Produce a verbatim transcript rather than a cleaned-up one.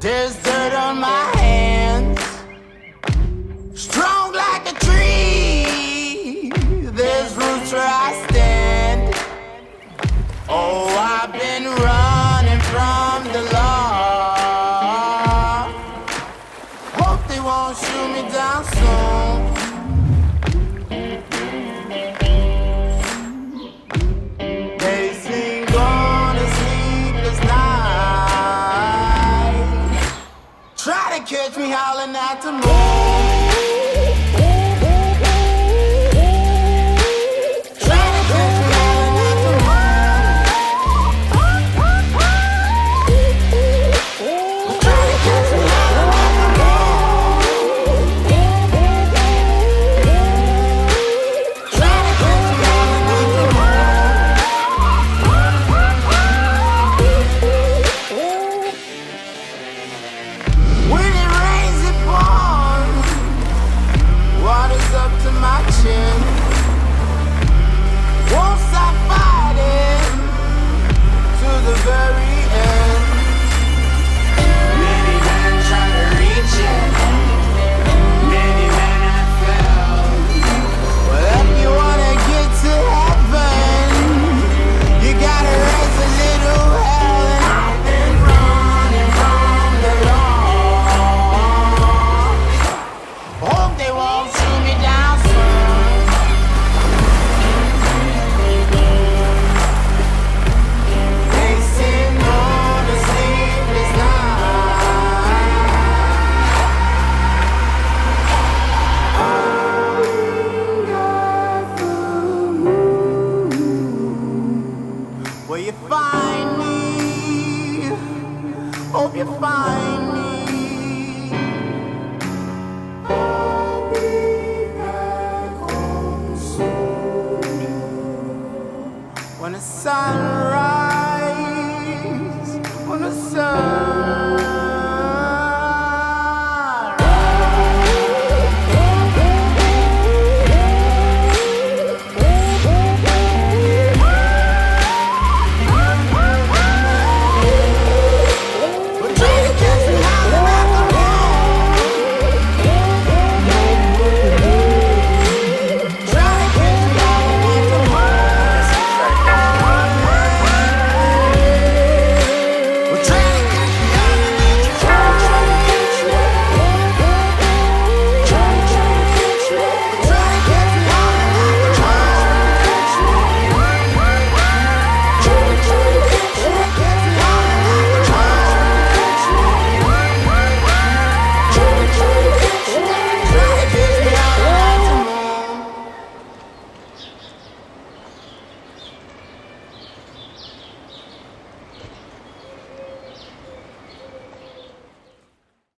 There's dirt on my hands, strong like a tree. There's roots where I stand. Oh, I've been running from the law. Hope they won't shoot me down soon. They sing on a sleepless night. Try to catch me howling at the moon. When the sun rises, when the sun